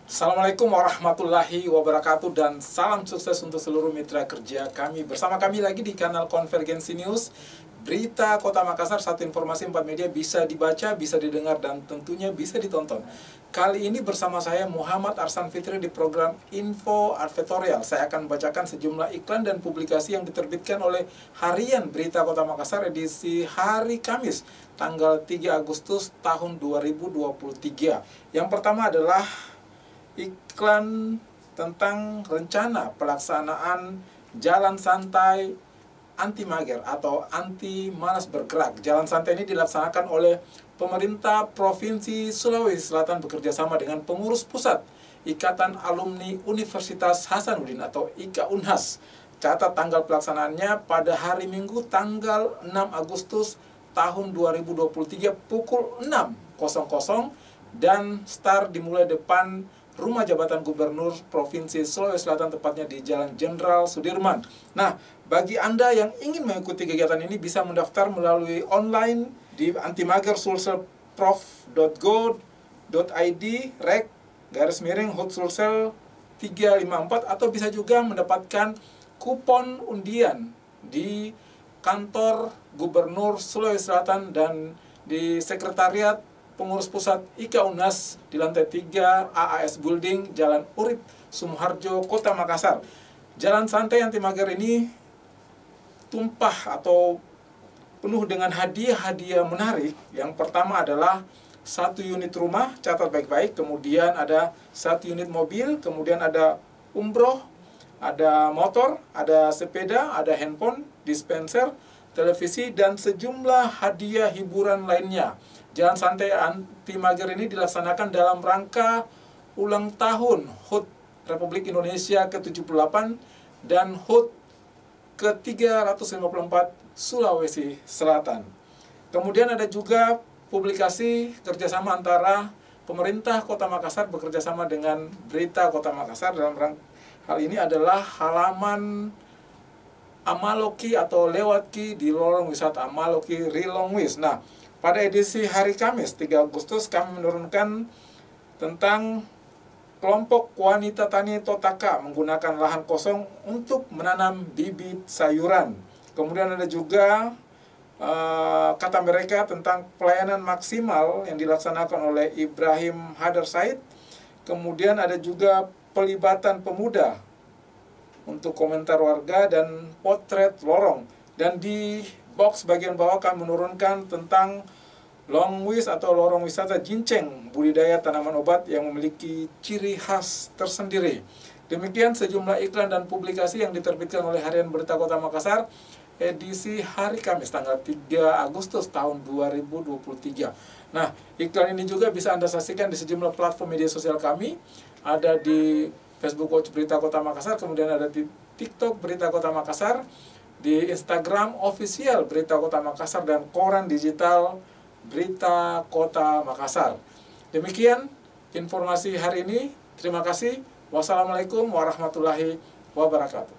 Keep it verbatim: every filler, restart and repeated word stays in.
Assalamualaikum warahmatullahi wabarakatuh dan salam sukses untuk seluruh mitra kerja kami. Bersama kami lagi di kanal Konvergensi News, Berita Kota Makassar, satu informasi empat media, bisa dibaca, bisa didengar, dan tentunya bisa ditonton. Kali ini bersama saya Muhammad Arsan Fitri di program Info Advertorial. Saya akan bacakan sejumlah iklan dan publikasi yang diterbitkan oleh Harian Berita Kota Makassar edisi hari Kamis, tanggal tiga Agustus tahun dua ribu dua puluh tiga. Yang pertama adalah iklan tentang rencana pelaksanaan jalan santai anti mager atau anti malas bergerak. Jalan santai ini dilaksanakan oleh pemerintah Provinsi Sulawesi Selatan bekerjasama dengan pengurus pusat Ikatan Alumni Universitas Hasanuddin atau I K A U N H A S. Catat tanggal pelaksanaannya pada hari Minggu tanggal enam Agustus tahun dua ribu dua puluh tiga pukul enam dan start dimulai depan Rumah Jabatan Gubernur Provinsi Sulawesi Selatan, tepatnya di Jalan Jenderal Sudirman. Nah, bagi Anda yang ingin mengikuti kegiatan ini bisa mendaftar melalui online di antimagersulselprof dot go dot i d rek garis miring hut sulsel tiga lima empat, atau bisa juga mendapatkan kupon undian di kantor Gubernur Sulawesi Selatan dan di sekretariat Pengurus Pusat I K A U N H A S di lantai tiga A A S Building, Jalan Urip Sumoharjo, Kota Makassar. Jalan santai anti mager ini tumpah atau penuh dengan hadiah-hadiah menarik. Yang pertama adalah satu unit rumah, catat baik-baik, kemudian ada satu unit mobil, kemudian ada umroh, ada motor, ada sepeda, ada handphone, dispenser, televisi, dan sejumlah hadiah hiburan lainnya. Jalan santai anti mager ini dilaksanakan dalam rangka ulang tahun H U T Republik Indonesia ke tujuh puluh delapan dan H U T ke tiga ratus lima puluh empat Sulawesi Selatan. Kemudian ada juga publikasi kerjasama antara pemerintah Kota Makassar bekerjasama dengan Berita Kota Makassar. Dalam rangka hal ini adalah halaman Amaloki atau Lewatki di lorong wisata Amaloki Rilongwis. Nah, pada edisi hari Kamis tiga Agustus kami menurunkan tentang kelompok wanita tani Totaka menggunakan lahan kosong untuk menanam bibit sayuran. Kemudian ada juga uh, kata mereka tentang pelayanan maksimal yang dilaksanakan oleh Ibrahim Hadar Said. Kemudian ada juga pelibatan pemuda untuk komentar warga dan potret lorong. Dan di box bagian bawah kami menurunkan tentang Longwis atau lorong wisata Jinceng, budidaya tanaman obat yang memiliki ciri khas tersendiri. Demikian sejumlah iklan dan publikasi yang diterbitkan oleh Harian Berita Kota Makassar edisi hari Kamis tanggal tiga Agustus tahun dua ribu dua puluh tiga. Nah, iklan ini juga bisa Anda saksikan di sejumlah platform media sosial kami. Ada di Facebook Watch Berita Kota Makassar, kemudian ada di TikTok Berita Kota Makassar, di Instagram official Berita Kota Makassar, dan koran digital Berita Kota Makassar. Demikian informasi hari ini. Terima kasih. Wassalamualaikum warahmatullahi wabarakatuh.